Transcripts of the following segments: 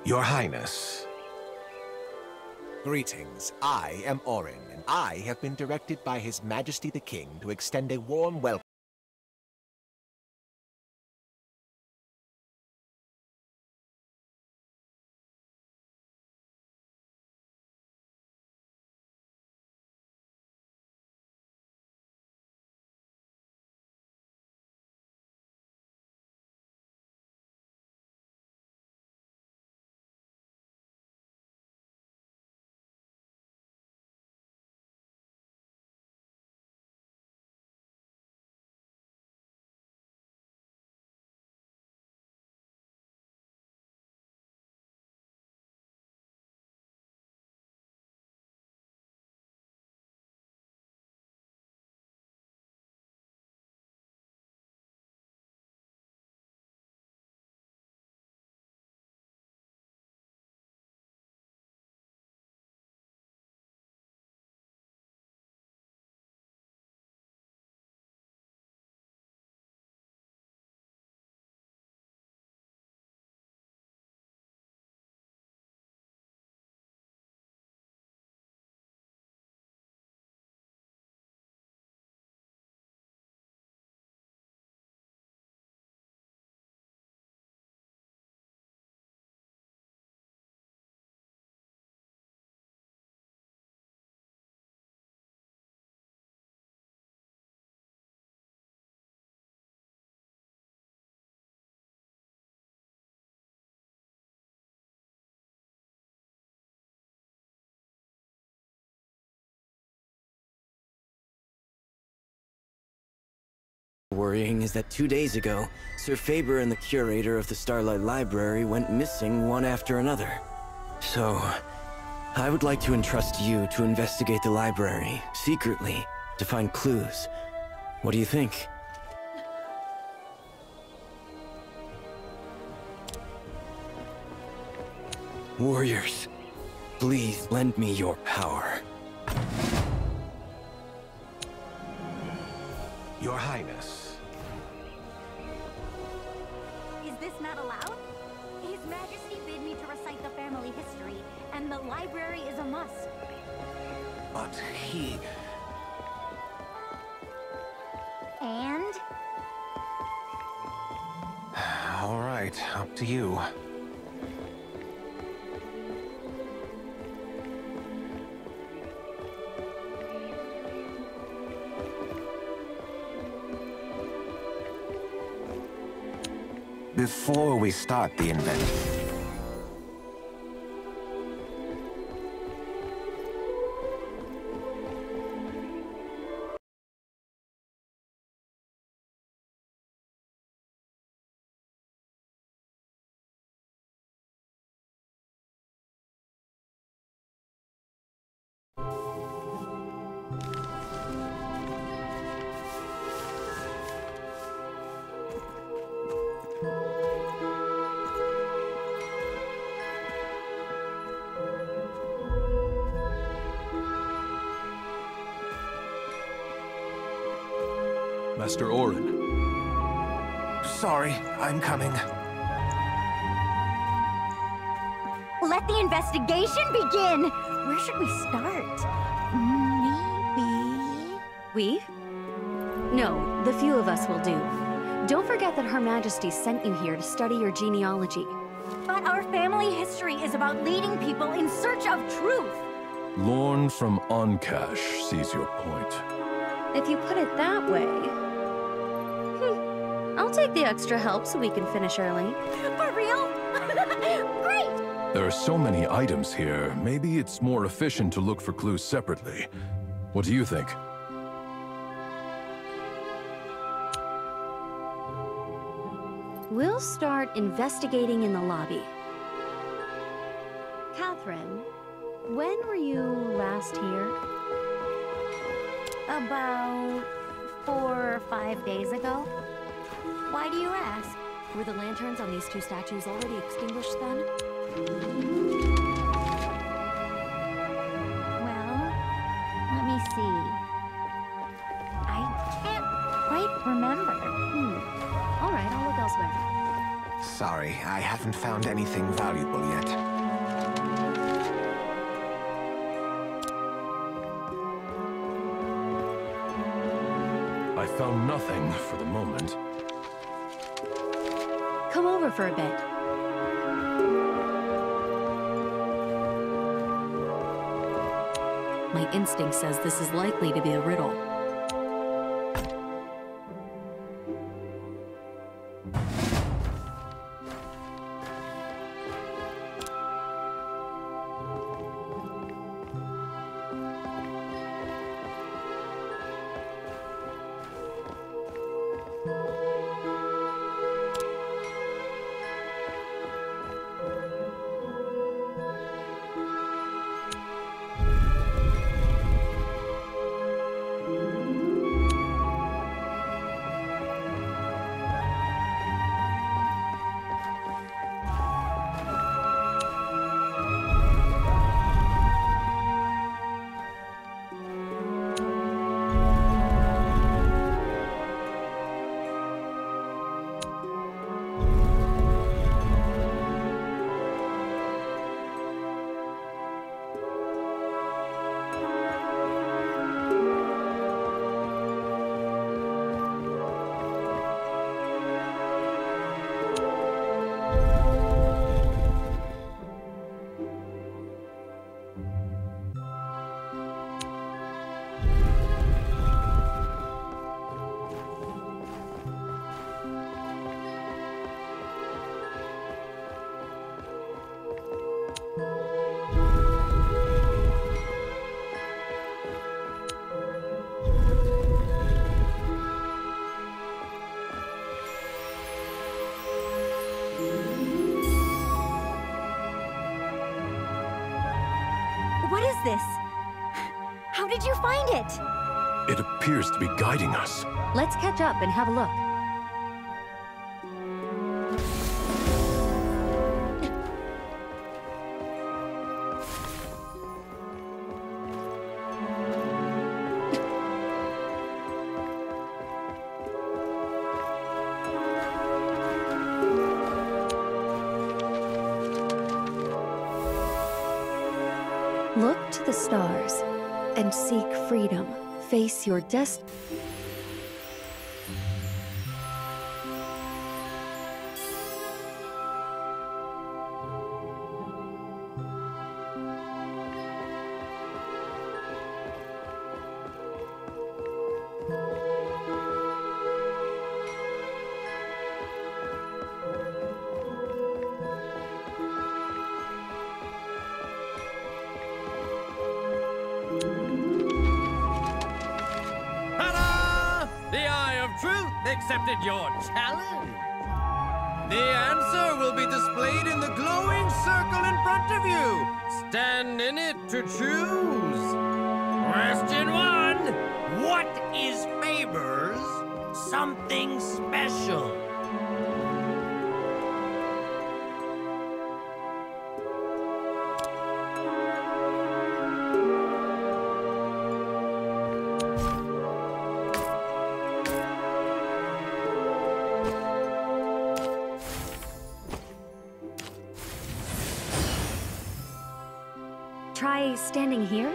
Your Highness. Greetings. I am Orin, and I have been directed by His Majesty the King to extend a warm welcome. Worrying is that 2 days ago, Sir Faber and the curator of the Starlight Library went missing one after another. So, I would like to entrust you to investigate the library, secretly, to find clues. What do you think? Warriors, please lend me your power. Your Highness. Is this not allowed? His Majesty bid me to recite the family history, and the library is a must. But he... And? All right, up to you. Before we start the invention... Master Orin. Sorry, I'm coming. Let the investigation begin! Where should we start? Maybe... We? No, the few of us will do. Don't forget that Her Majesty sent you here to study your genealogy. But our family history is about leading people in search of truth! Lorn from Oncash sees your point. If you put it that way... I'll take the extra help so we can finish early. For real? Great! There are so many items here, maybe it's more efficient to look for clues separately. What do you think? We'll start investigating in the lobby. Catherine, when were you last here? About 4 or 5 days ago. Why do you ask? Were the lanterns on these two statues already extinguished then? Well, let me see. I can't quite remember. All right, I'll look elsewhere. Sorry, I haven't found anything valuable yet. I found nothing for the moment. Come over for a bit. My instinct says this is likely to be a riddle. What is this? How did you find it? It appears to be guiding us. Let's catch up and have a look. Look to the stars and seek freedom. Face your destiny. Accepted your challenge. The answer will be displayed in the glowing circle in front of you. Stand in it to choose. Question 1. What is Faber's something special? Try standing here?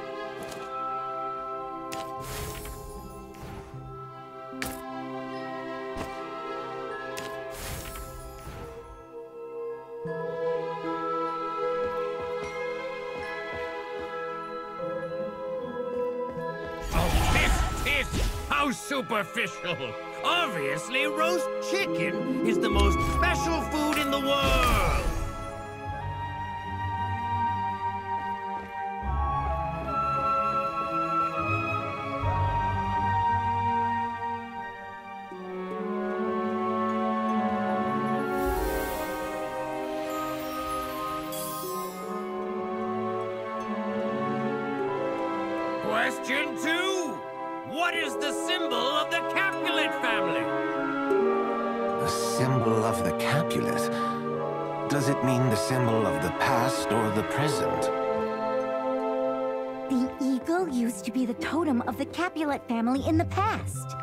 How superficial! Obviously, roast chicken is the most special food in the world! Question 2. What is the symbol of the Capulet family? The symbol of the Capulet? Does it mean the symbol of the past or the present? The eagle used to be the totem of the Capulet family in the past.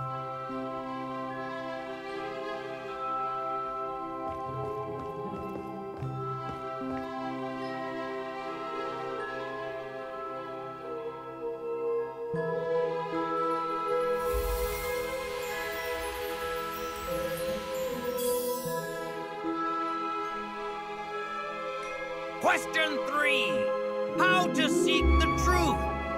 Question 3. How to seek the truth?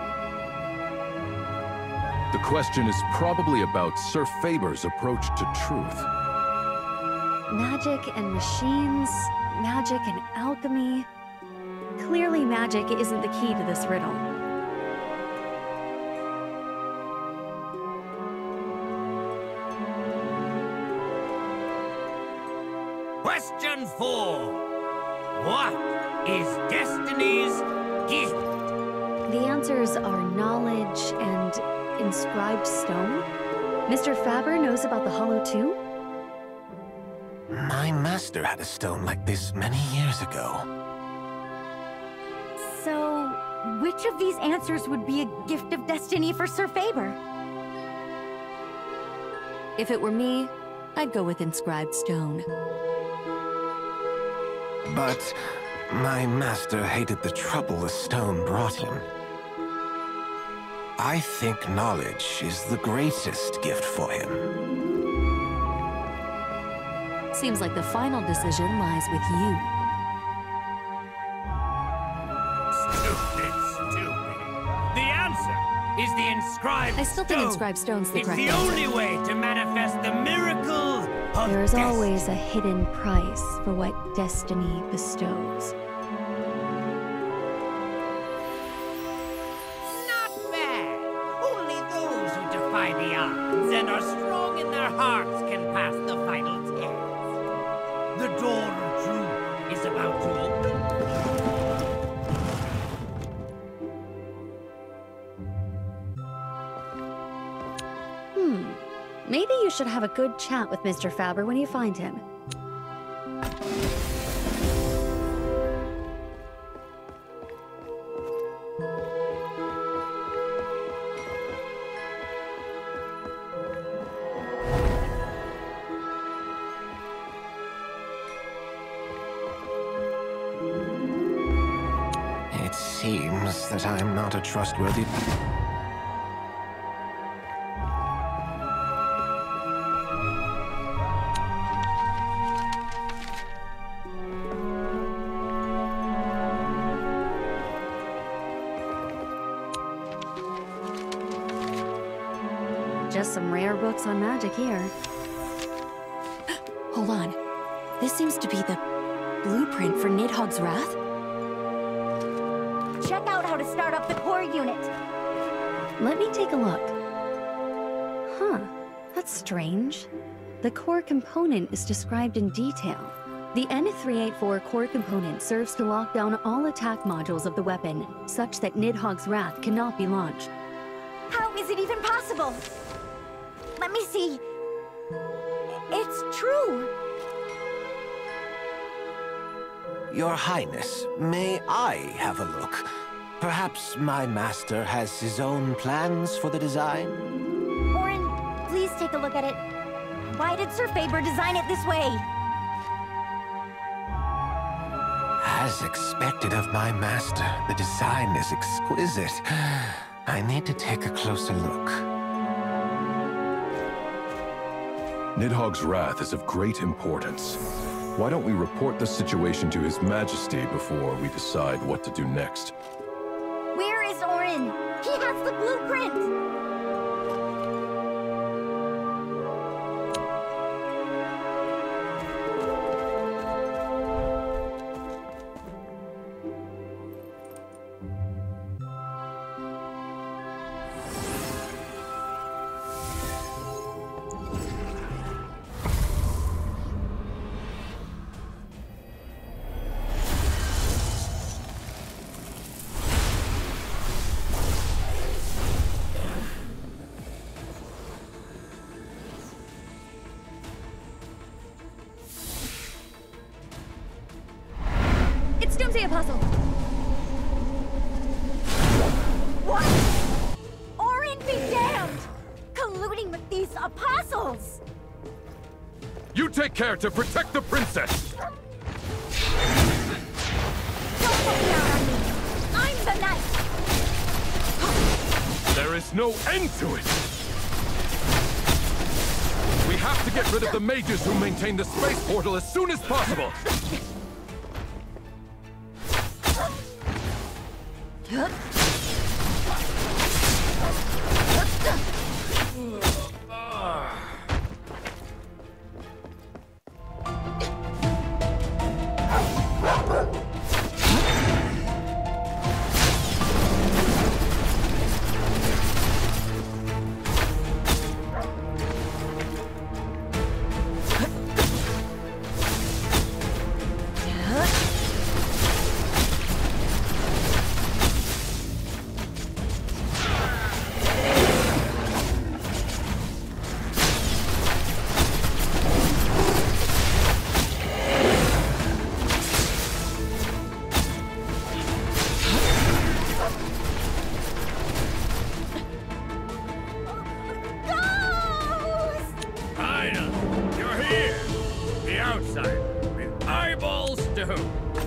The question is probably about Sir Faber's approach to truth. Magic and machines, magic and alchemy. Clearly magic isn't the key to this riddle. Question 4. What is Destiny's gift? The answers are knowledge and inscribed stone. Mr. Faber knows about the Hollow too? My master had a stone like this many years ago. So, which of these answers would be a gift of destiny for Sir Faber? If it were me, I'd go with inscribed stone. But my master hated the trouble the stone brought him. I think knowledge is the greatest gift for him. Seems like the final decision lies with you. Stupid. The answer is the inscribed I still think stone. inscribed stone's the It's correct the answer. only way to manifest the miracle of There is destiny. always a hidden price for what destiny bestows. Not bad. Only those who defy the odds and are strong in their hearts can pass the final test. The door of truth is about to open. Maybe you should have a good chat with Mr. Faber when you find him. It seems that I'm not a trustworthy... Just some rare books on magic here. Hold on. This seems to be the blueprint for Nidhogg's Wrath? Check out how to start up the core unit. Let me take a look. Huh, that's strange. The core component is described in detail. The N384 core component serves to lock down all attack modules of the weapon, such that Nidhogg's Wrath cannot be launched. How is it even possible? Let me see. It's true. Your Highness, may I have a look? Perhaps my master has his own plans for the design? Orin, please take a look at it. Why did Sir Faber design it this way? As expected of my master, the design is exquisite. I need to take a closer look. Nidhogg's Wrath is of great importance. Why don't we report the situation to His Majesty before we decide what to do next? Where is Orin? He has the blueprint! It's Doomsday Apostle! What? Orin be damned! Colluding with these apostles! You take care to protect the princess! Don't put me out on me! I'm the knight! There is no end to it! We have to get rid of the mages who maintain the space portal as soon as possible! Ina, you're here! The outsider, with eyeballs to whom?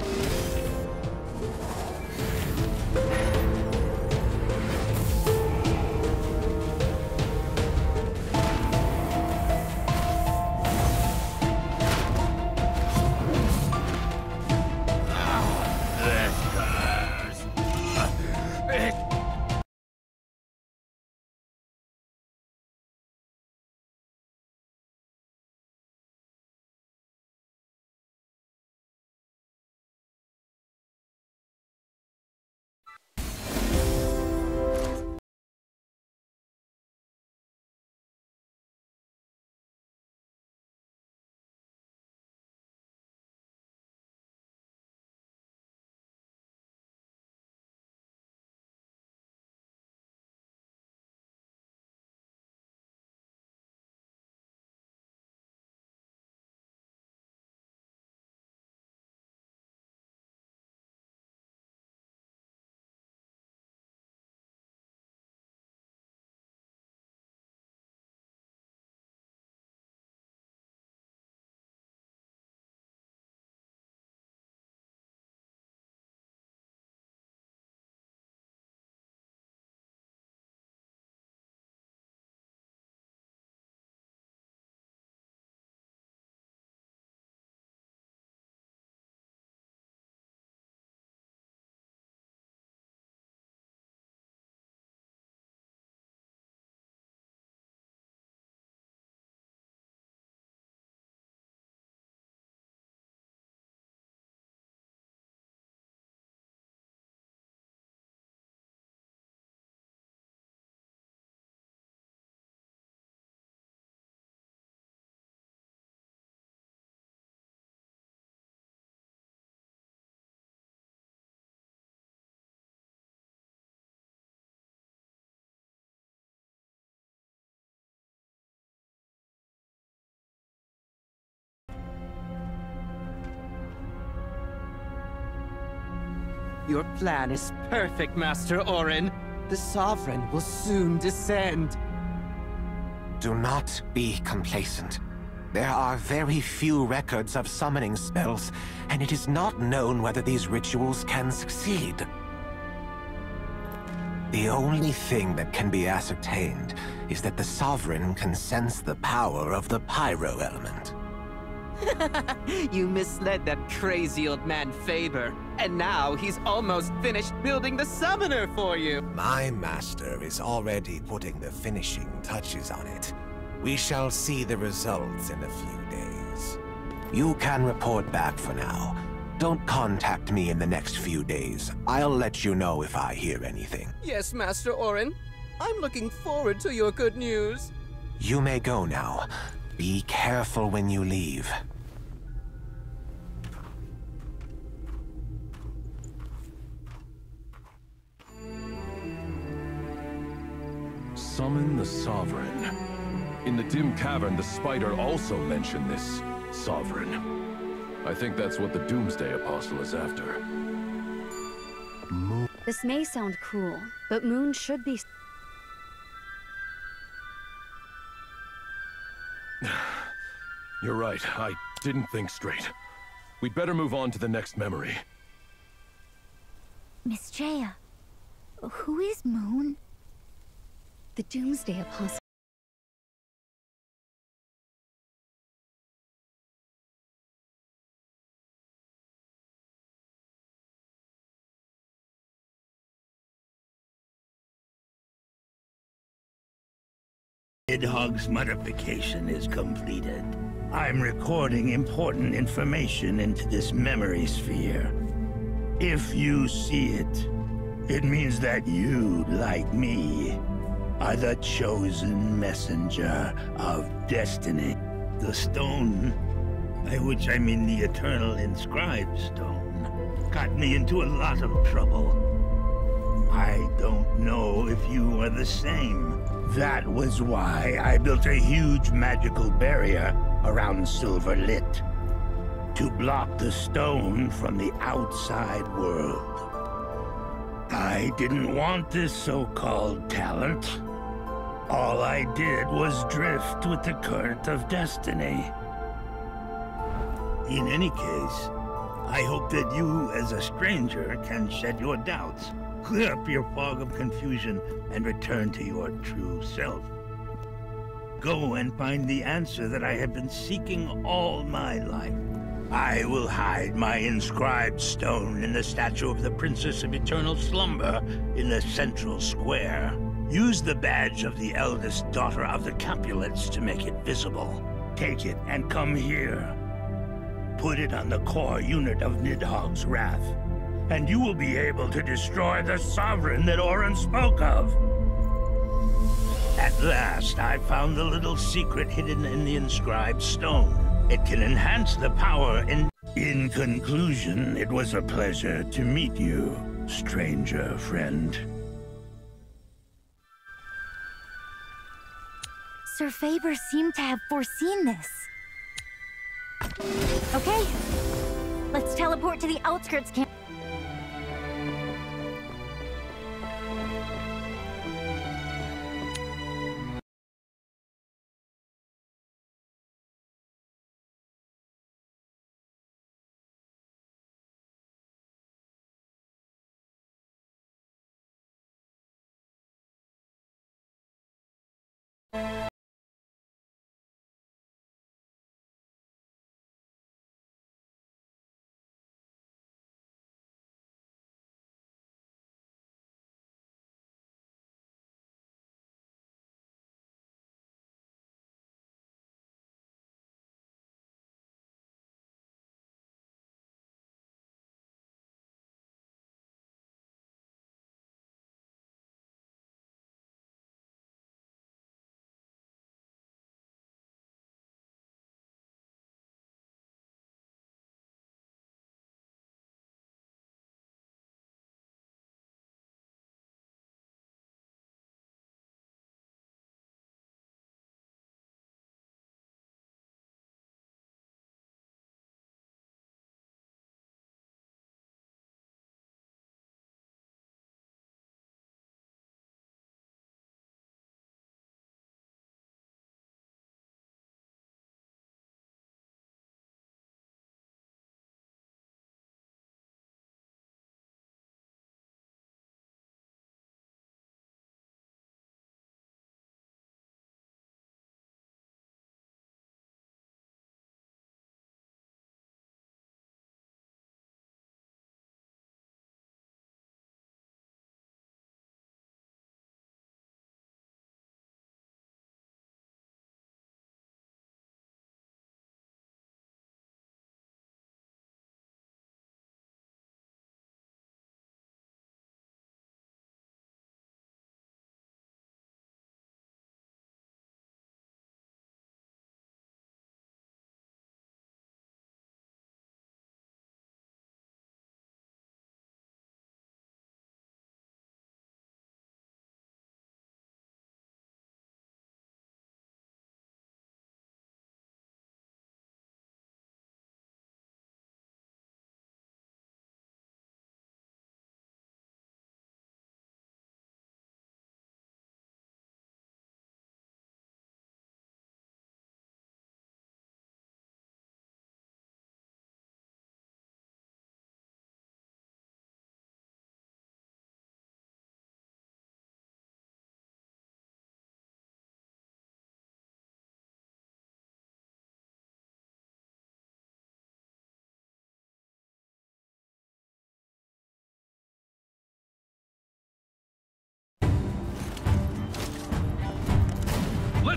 Your plan is perfect, Master Orin. The Sovereign will soon descend. Do not be complacent. There are very few records of summoning spells, and it is not known whether these rituals can succeed. The only thing that can be ascertained is that the Sovereign can sense the power of the pyro element. You misled that crazy old man Faber, and now he's almost finished building the summoner for you. My master is already putting the finishing touches on it. We shall see the results in a few days. You can report back for now. Don't contact me in the next few days. I'll let you know if I hear anything. Yes, Master Orin. I'm looking forward to your good news. You may go now. Be careful when you leave. Summon the Sovereign. In the dim cavern, the spider also mentioned this Sovereign. I think that's what the Doomsday Apostle is after. This may sound cruel, but Moon should be... You're right, I didn't think straight. We'd better move on to the next memory. Miss Jaya, who is Moon? The Doomsday Apostle. Nidhogg's modification is completed. I'm recording important information into this memory sphere. If you see it, it means that you, like me, are the chosen messenger of destiny. The stone, by which I mean the eternal inscribed stone, got me into a lot of trouble. I don't know if you are the same. That was why I built a huge magical barrier around Silverlit, to block the stone from the outside world. I didn't want this so-called talent. All I did was drift with the current of destiny. In any case, I hope that you, as a stranger, can shed your doubts, clear up your fog of confusion, and return to your true self. Go and find the answer that I have been seeking all my life. I will hide my inscribed stone in the statue of the Princess of Eternal Slumber in the central square. Use the badge of the eldest daughter of the Capulets to make it visible. Take it and come here. Put it on the core unit of Nidhogg's Wrath, and you will be able to destroy the Sovereign that Auron spoke of. At last, I found the little secret hidden in the inscribed stone. It can enhance the power in... In conclusion, it was a pleasure to meet you, stranger friend. Sir Faber seemed to have foreseen this. Okay, let's teleport to the outskirts camp.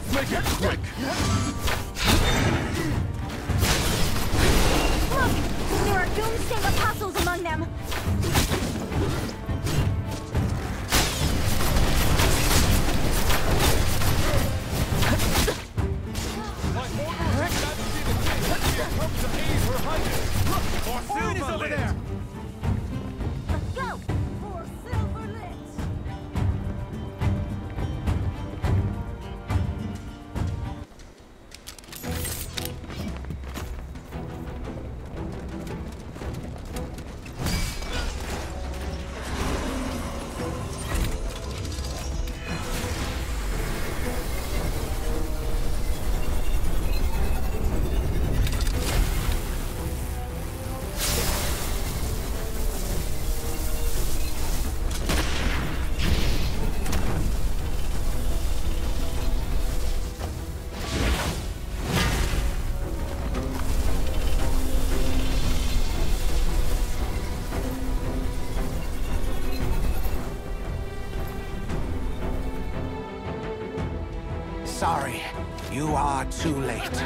Make it quick! Look! There are Doomsday Apostles among them! Over there! Let's go! For Silverlit! Sorry, you are too late.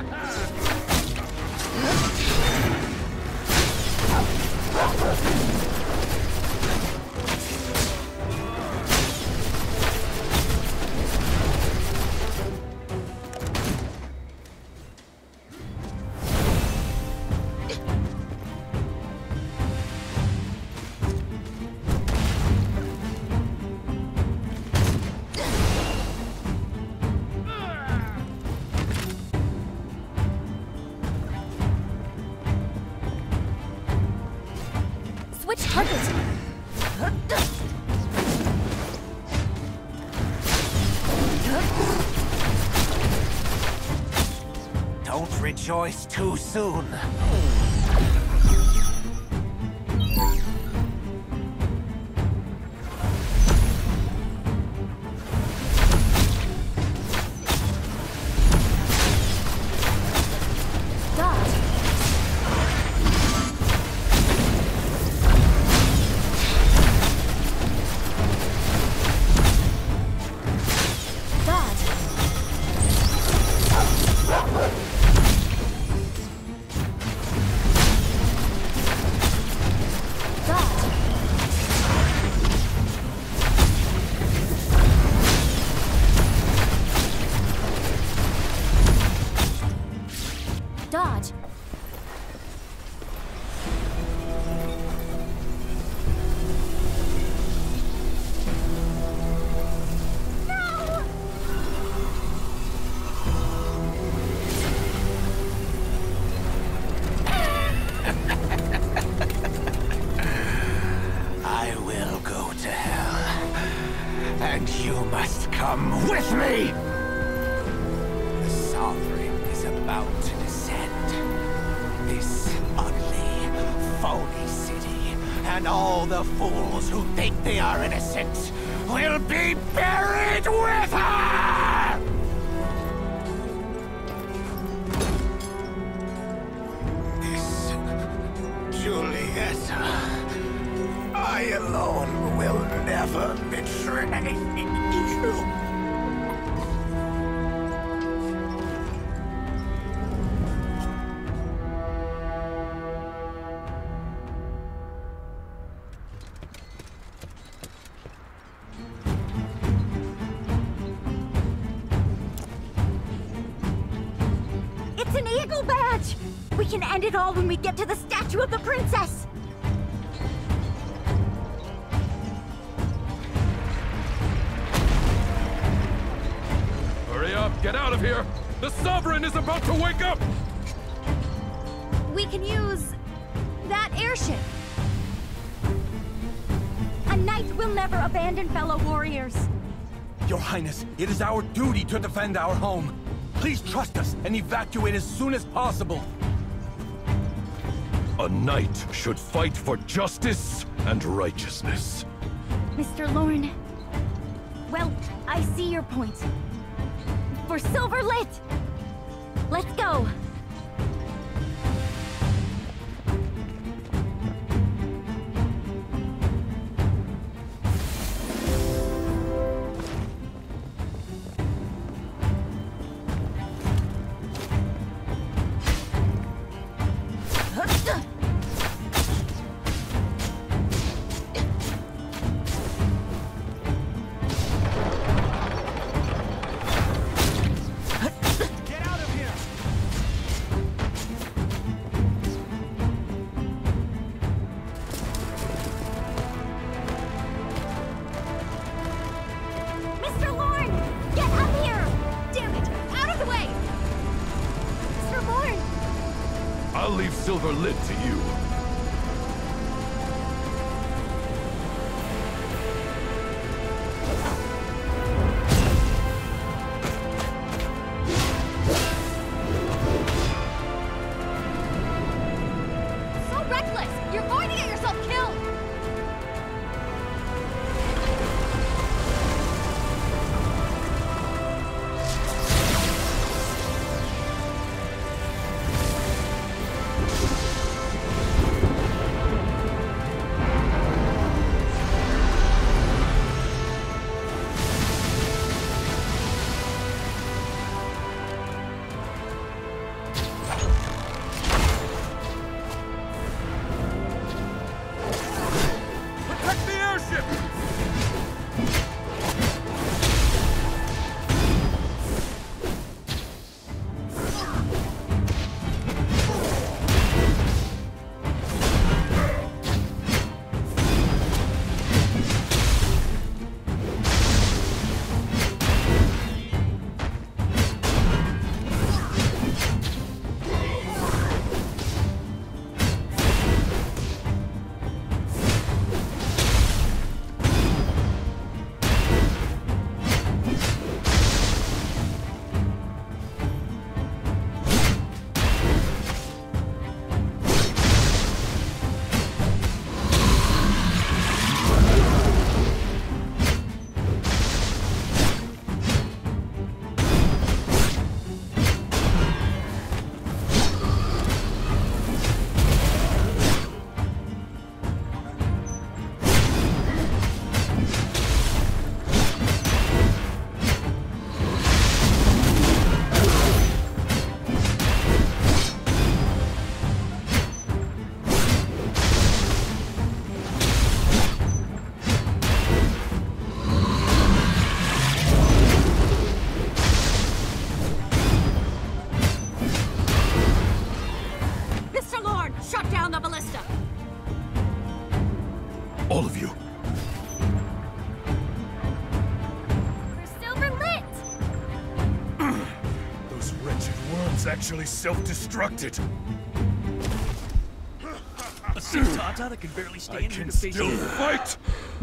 Switch targets! Don't rejoice too soon. Dodge! I will go to hell, and you must come with me! The Sovereign is about to descend. This ugly, phony city, and all the fools who think they are innocent, will be buried with her! This Julieta, I alone will never betray you. It's an eagle badge! We can end it all when we get to the statue of the princess! Hurry up! Get out of here! The Sovereign is about to wake up! We can use that airship. A knight will never abandon fellow warriors. Your Highness, it is our duty to defend our home. Please trust us and evacuate as soon as possible. A knight should fight for justice and righteousness. Mr. Lorne. Well, I see your point. For Silverlit! Let's go! silver lid to you. So reckless! You're going to get yourself killed! Protect the airship! Mr. Lord, shut down the ballista! All of you. We're silver lit! Those wretched worms actually self-destructed. A sick Tata that can barely stand I can still fight!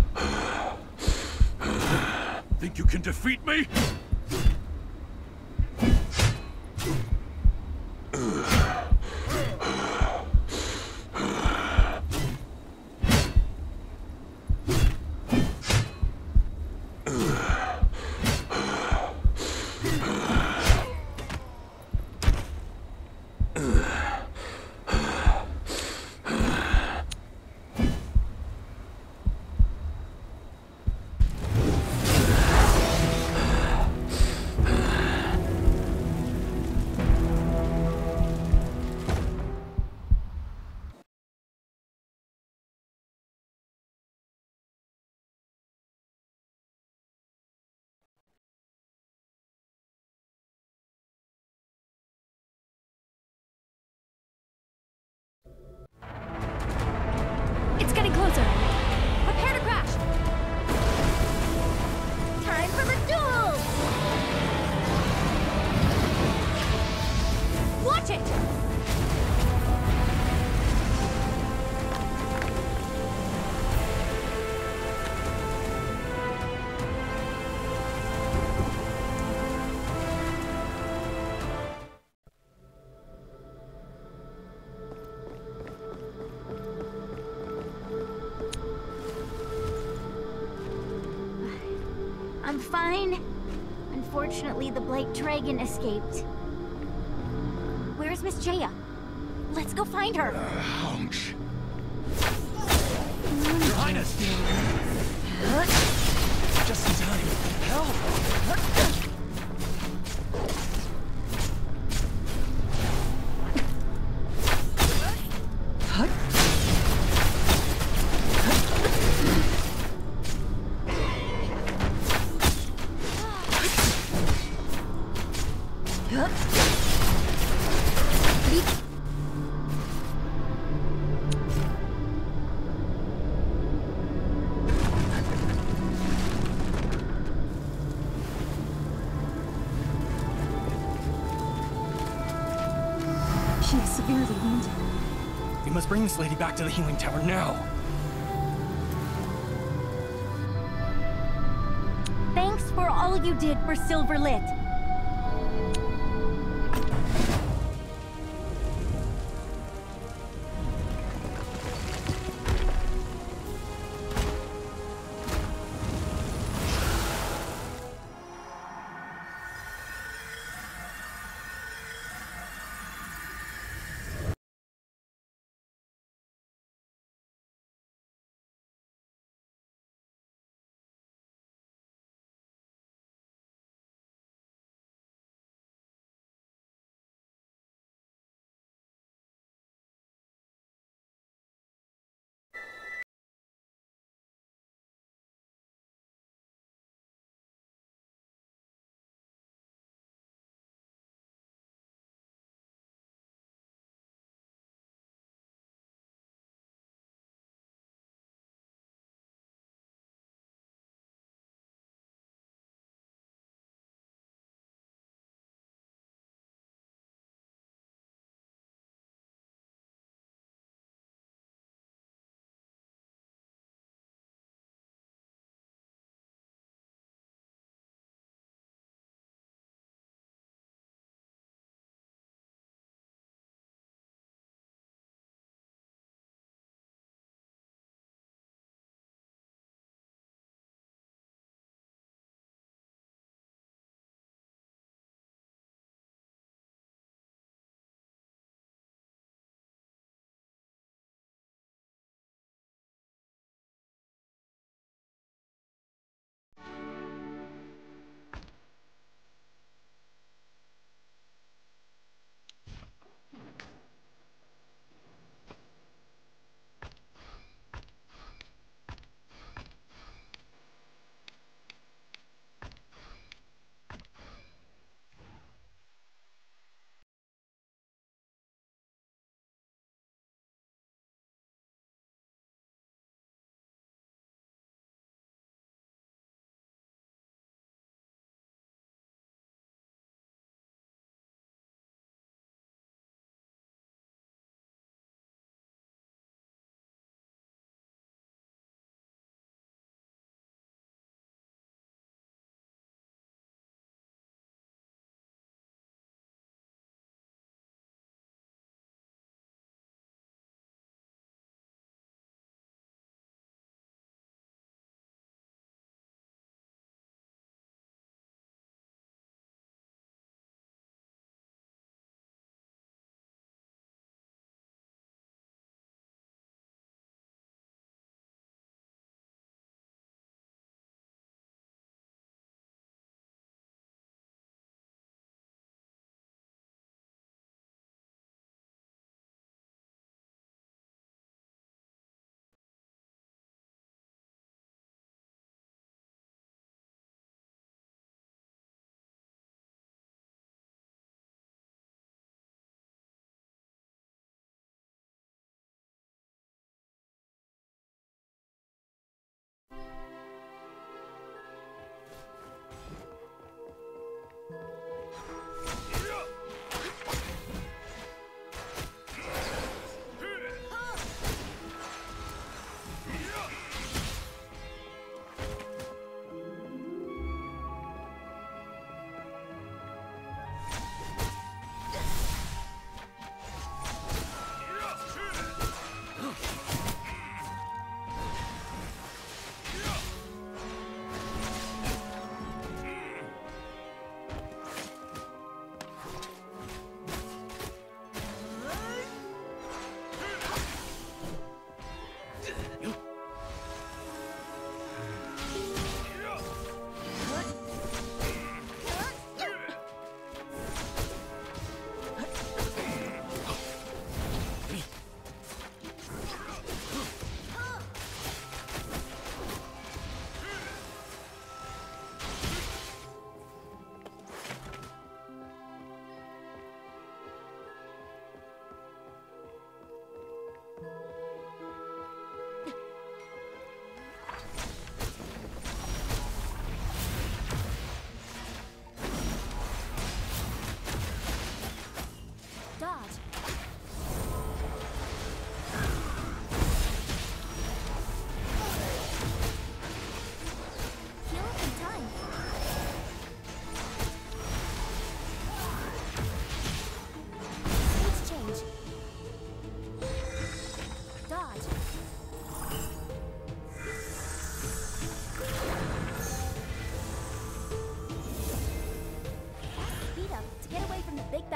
Think you can defeat me? It's getting closer! Prepare to crash! Time for the duel! Watch it! I'm fine. Unfortunately, the Blight Dragon escaped. Where's Miss Jaya? Let's go find her. Ouch. Your Highness! Just in time. Help! She is severely wounded. We must bring this lady back to the healing tower now. Thanks for all you did for Silverlit.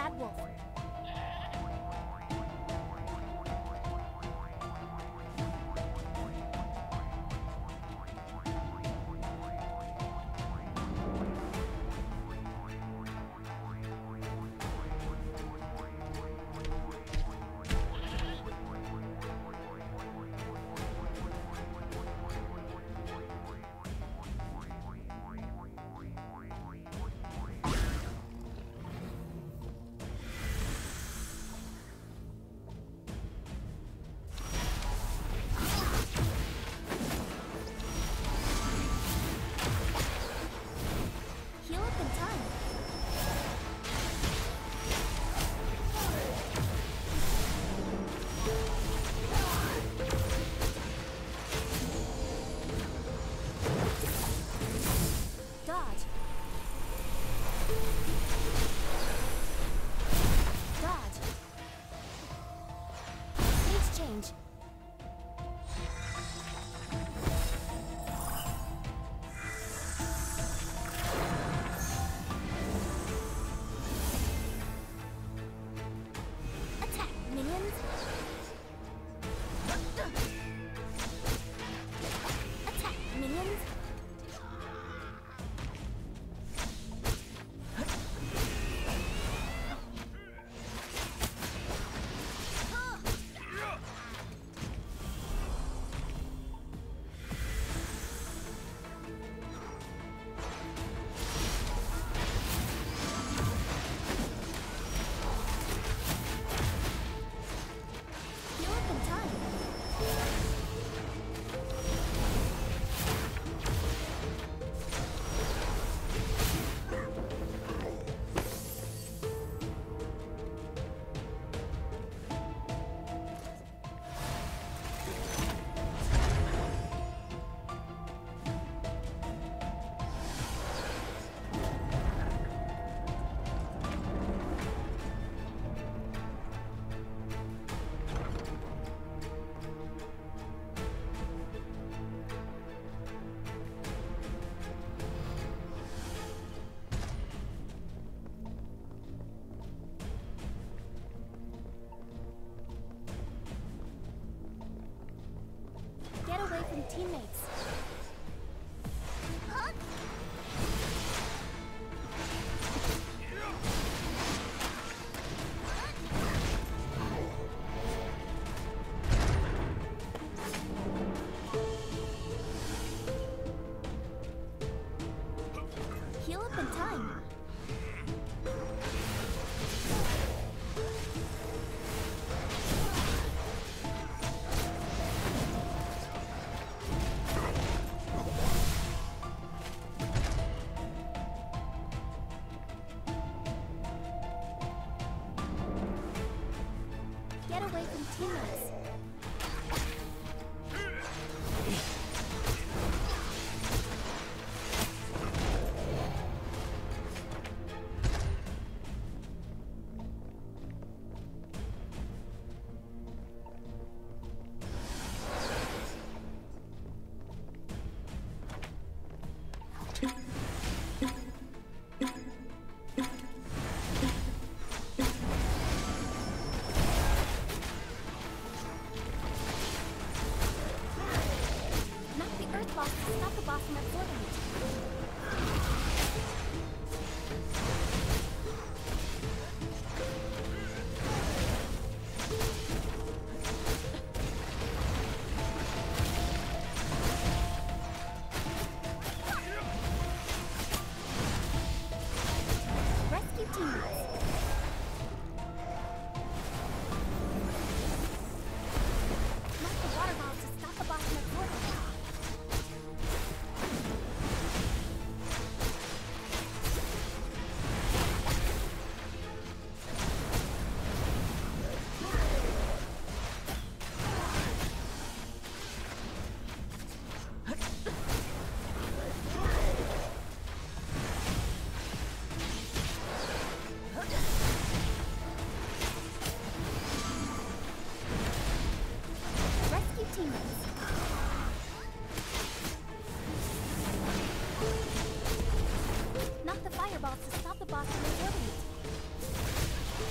Bad Wolf. Heal up in time. Dodge. Dodge. Stage change. Attack, minions! Attack, minions! Heal up in time. Get away from teammates. Huh? Heal up in time. Get away from teammates. Knock the Earth boss to stop the boss from absorbing it. Rescue teammates. Knock the water balls to stop the boss from absorbing it. Rescue teammates. Knock the fireballs to stop the boss from absorbing it.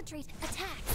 Infiltrate! Attack!